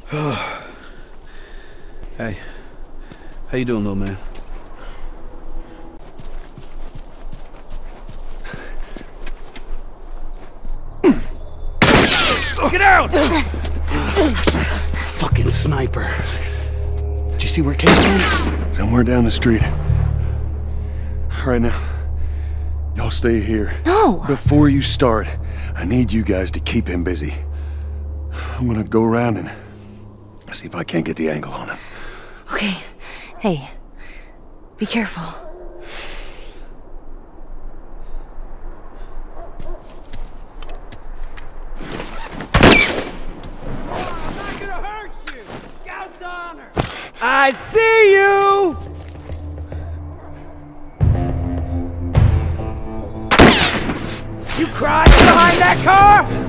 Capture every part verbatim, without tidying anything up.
Hey, how you doing, little man? Get out! Fucking sniper. Did you see where it came from? Somewhere down the street. Right now, y'all stay here. No! Before you start, I need you guys to keep him busy. I'm gonna go around and see if I can't get the angle on him. Okay. Hey, be careful. I see you! You crouched behind that car?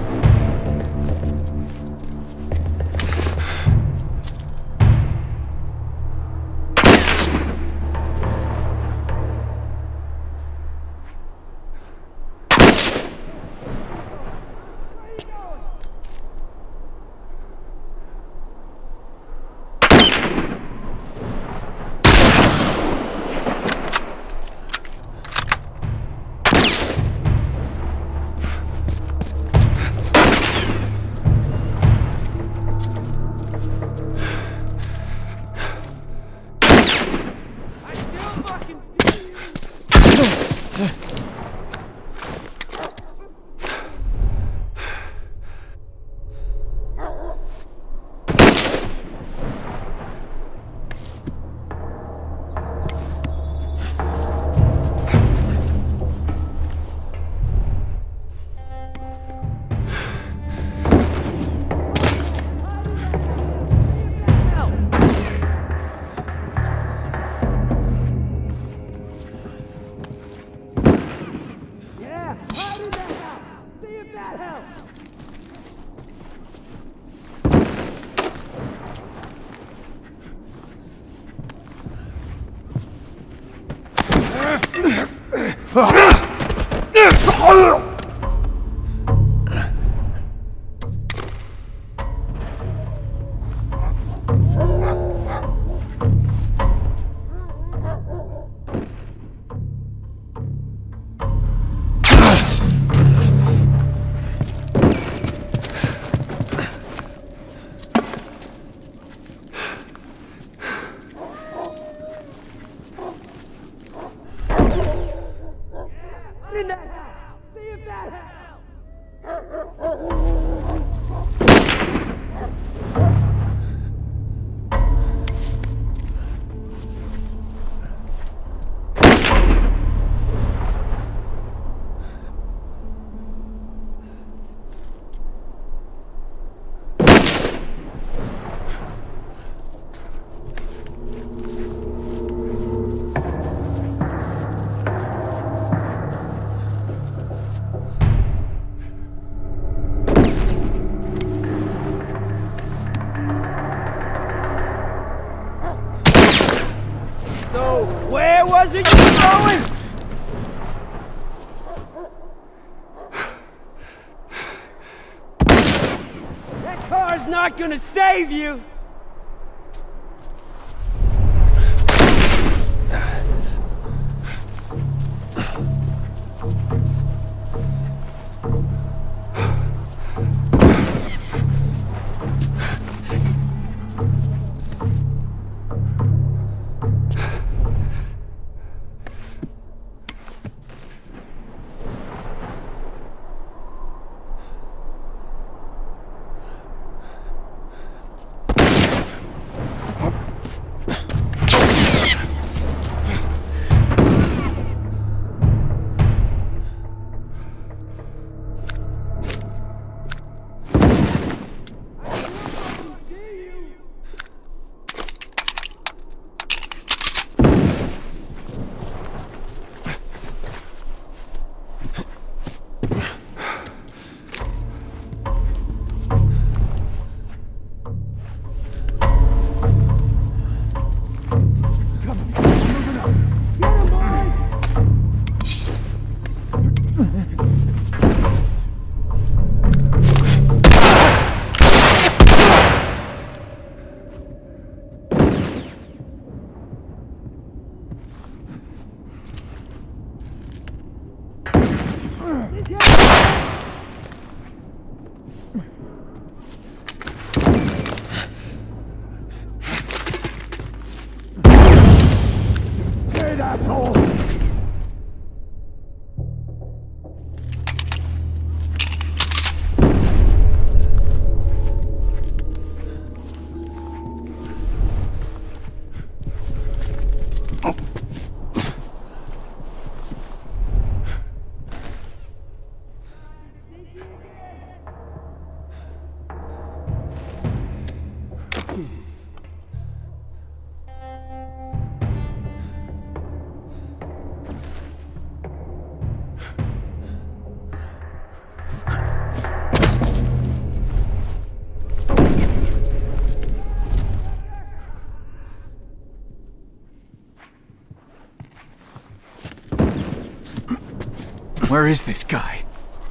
Not gonna save you! asshole! Where is this guy?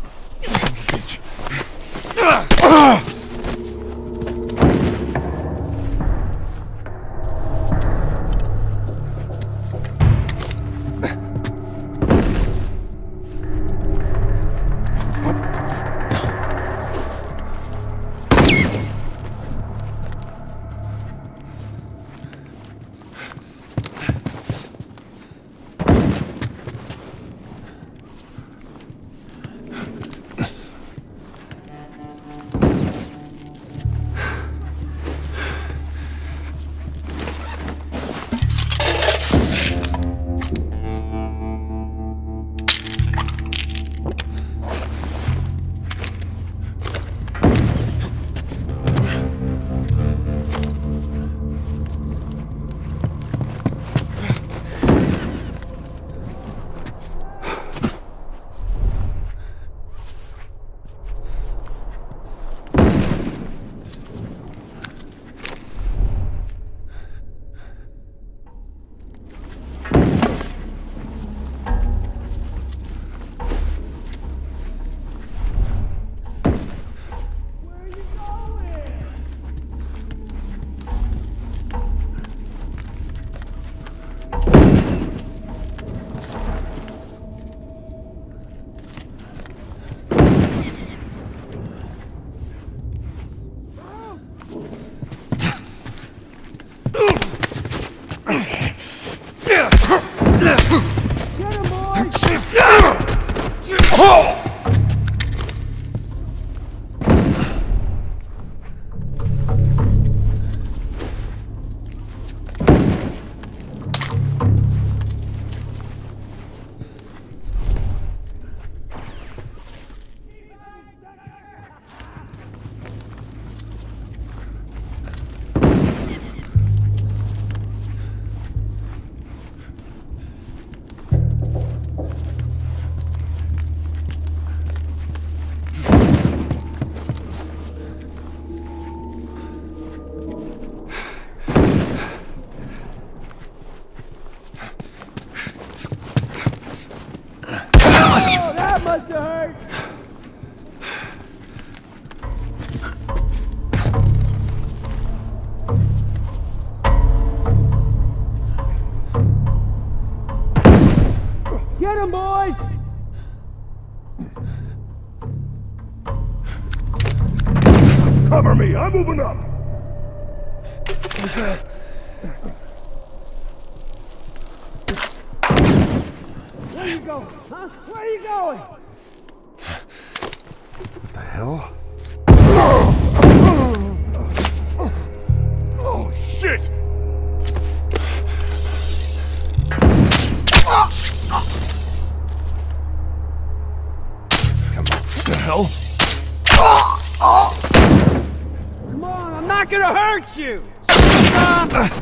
Get him, boys! Cover me! I'm moving up! Where you going, huh? Where are you going? What the hell? Oh, shit! Come on. What the hell? Come on, I'm not gonna hurt you! Stop!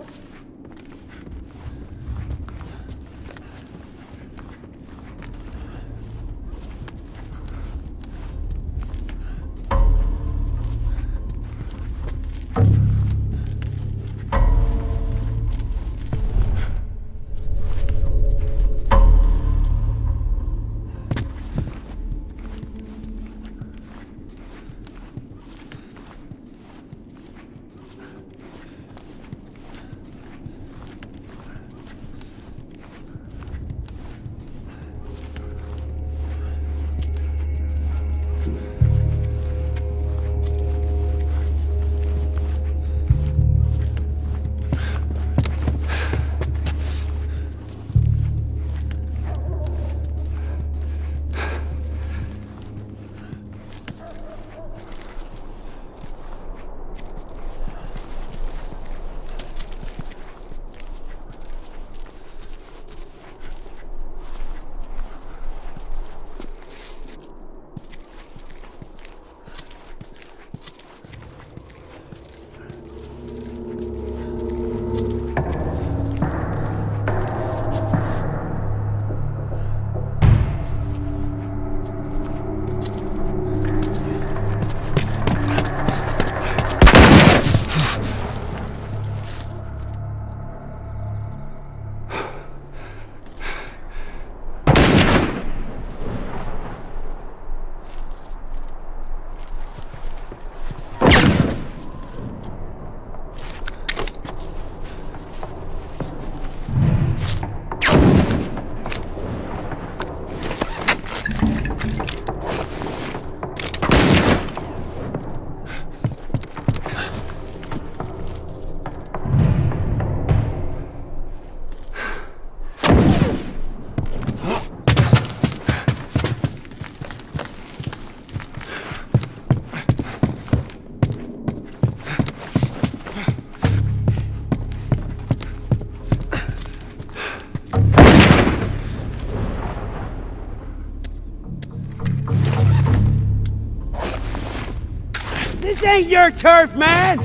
This ain't your turf, man!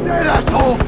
dead, asshole!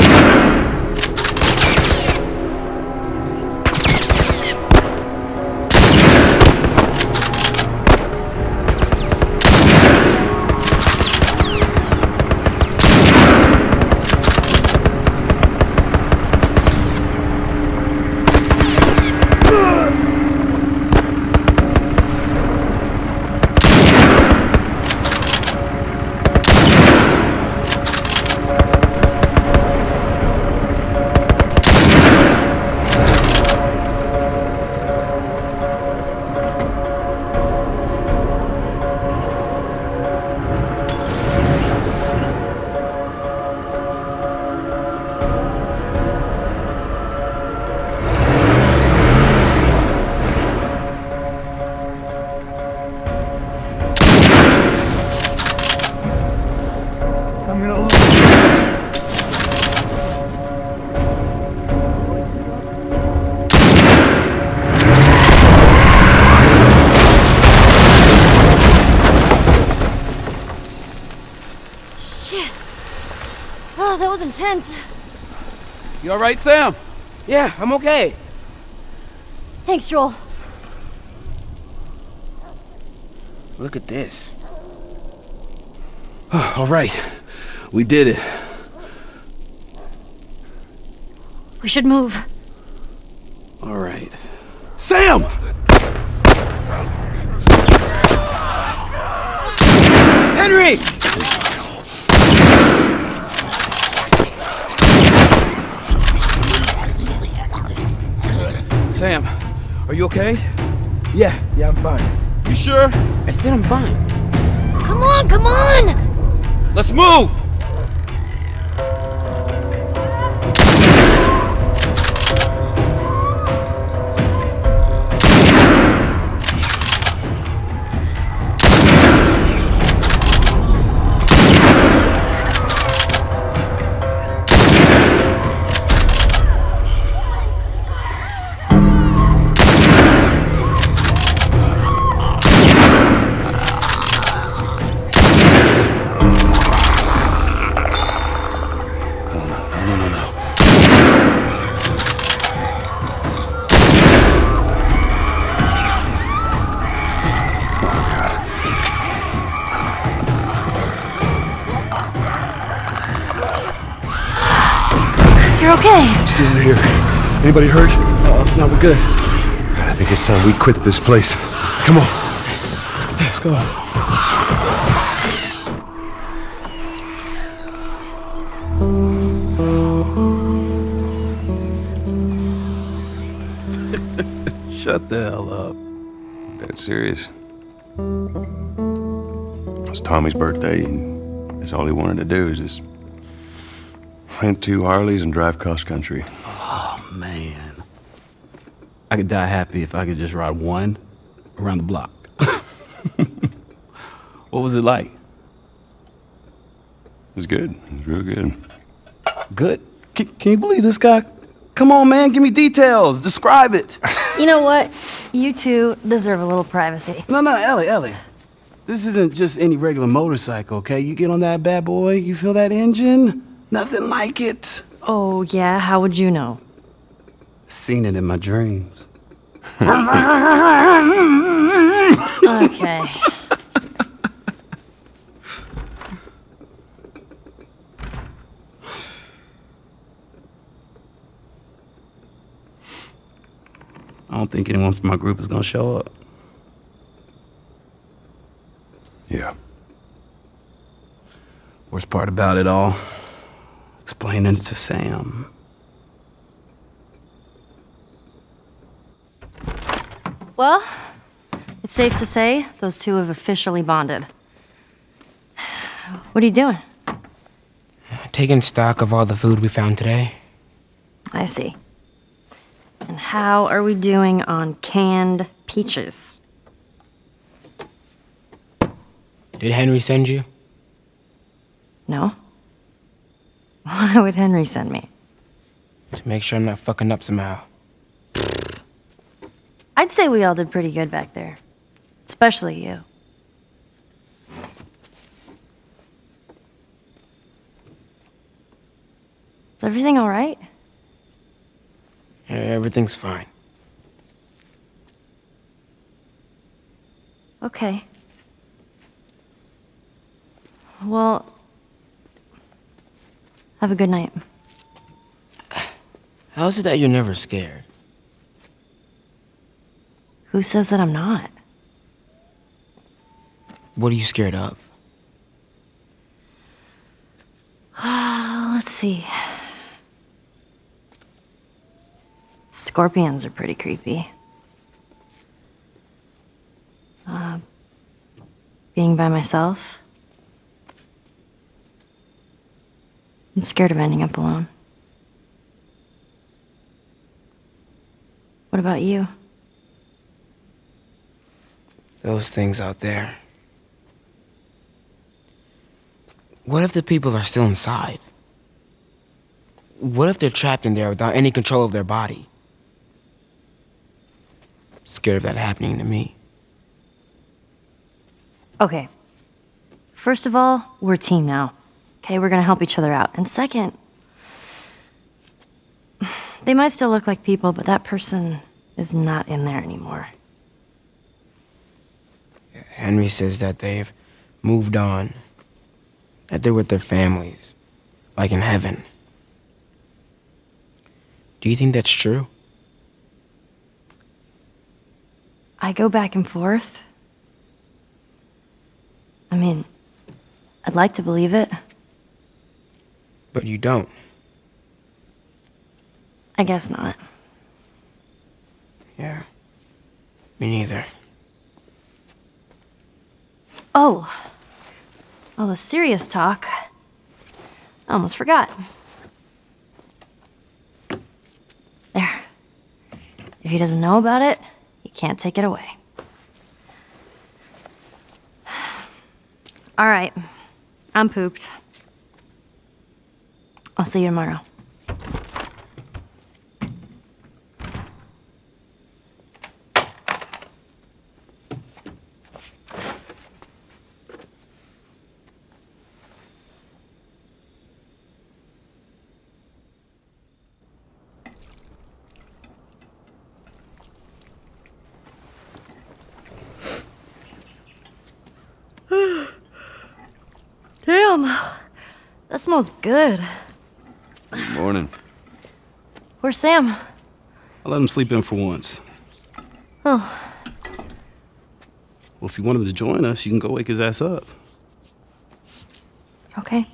Oh, that was intense. You all right, Sam? Yeah, I'm okay. Thanks, Joel. Look at this. All right, we did it. We should move. All right. Sam! Henry! Sam, are you okay? Yeah, yeah, I'm fine. You sure? I said I'm fine. Come on, come on! Let's move! You're okay. Still here. Anybody hurt? Uh-uh, no, we're good. I think it's time we quit this place. Come on. Let's go. Shut the hell up. Dead serious. It's Tommy's birthday, and that's all he wanted to do is just rent two Harleys and drive cross country. Oh, man. I could die happy if I could just ride one around the block. What was it like? It was good. It was real good. Good? Can, can you believe this guy? Come on, man, give me details. Describe it. You know what? You two deserve a little privacy. No, no, Ellie, Ellie. This isn't just any regular motorcycle, okay? You get on that bad boy, you feel that engine? Nothing like it. Oh, yeah? How would you know? Seen it in my dreams. Okay. I don't think anyone from my group is gonna show up. Yeah. Worst part about it all, explaining it to Sam. Well, it's safe to say those two have officially bonded. What are you doing? Taking stock of all the food we found today. I see. And how are we doing on canned peaches? Did Henry send you? No? Why would Henry send me? To make sure I'm not fucking up somehow. I'd say we all did pretty good back there. Especially you. Is everything all right? Yeah, everything's fine. Okay. Well, have a good night. How is it that you're never scared? Who says that I'm not? What are you scared of? Let's see. Scorpions are pretty creepy. Uh, being by myself. I'm scared of ending up alone. What about you? Those things out there. What if the people are still inside? What if they're trapped in there without any control of their body? Scared of that happening to me. Okay. First of all, we're a team now. Okay, we're gonna help each other out. And second, they might still look like people, but that person is not in there anymore. Henry says that they've moved on, that they're with their families, like in heaven. Do you think that's true? I go back and forth. I mean, I'd like to believe it. But you don't. I guess not. Yeah. Me neither. Oh. All the serious talk. I almost forgot. There. If he doesn't know about it, he can't take it away. All right. I'm pooped. I'll see you tomorrow. Damn, that smells good. Good morning. Where's Sam? I let him sleep in for once. Oh, Well, if you want him to join us, you can go wake his ass up. okay.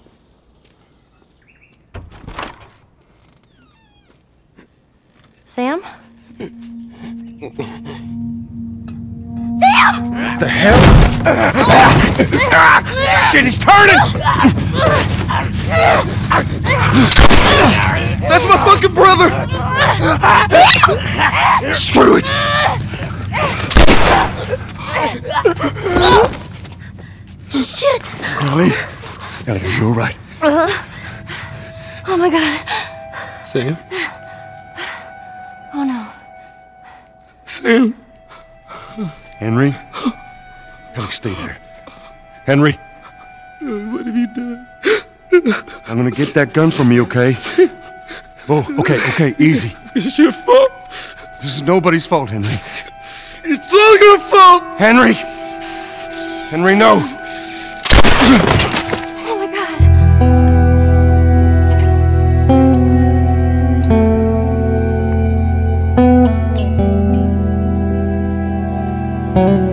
Sam? The hell? Shit, he's turning! That's my fucking brother! Screw it! Shit! Ellie? Ellie, are you alright? Oh my god. Sam? Oh no. Sam? Henry? Ellie, stay there. Henry? What have you done? I'm gonna get that gun from you, okay? Oh, okay, okay, easy. It's your fault. This is nobody's fault, Henry. It's all your fault. Henry! Henry, no! Oh my god. Thank you.